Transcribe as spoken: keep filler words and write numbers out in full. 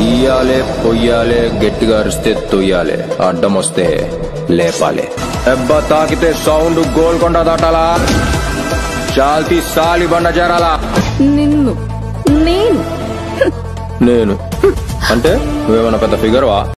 ఇయ్యాలే పొయ్యాలే గట్టిగా అరిస్తే తొయ్యాలే అడ్డం వస్తే లేపాలే దెబ్బ తాకితే సౌండ్ గోల్కొండ దాటాలా చాల్తీ సాలి బండ చేరాలా నిన్ను నేను నేను అంటే నువ్వేమన్నా పెద్ద ఫిగర్ వా